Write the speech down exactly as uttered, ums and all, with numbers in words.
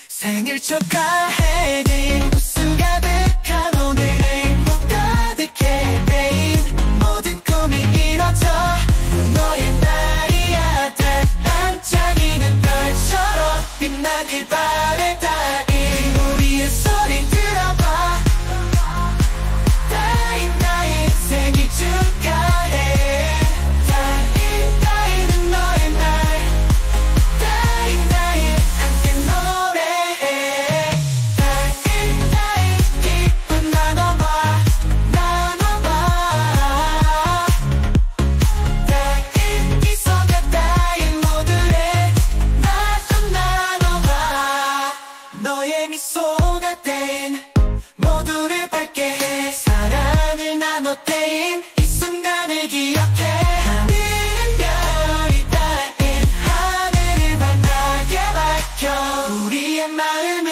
생일 축하해 데인 웃음 가득한 오늘 행복 가득해 데인 모든 꿈이 이뤄져 너의 날이야 달 반짝이는 별처럼 빛나길 바래 다인 우리의 소리 들어봐 다인 다인 생일 축하해 다인 다인은 너의 날 다인 다인 함께 노래해 다인 다인 기쁨 나눠봐 나눠봐 다인 기소가 다인 모두의 나좀 나눠봐 너의 미소가 다인 모두를 밝게 해 사랑을 나눠 다인 이 순간을 기억해 하늘은 별이 다인 하늘을 환하게 밝혀 우리의 마음을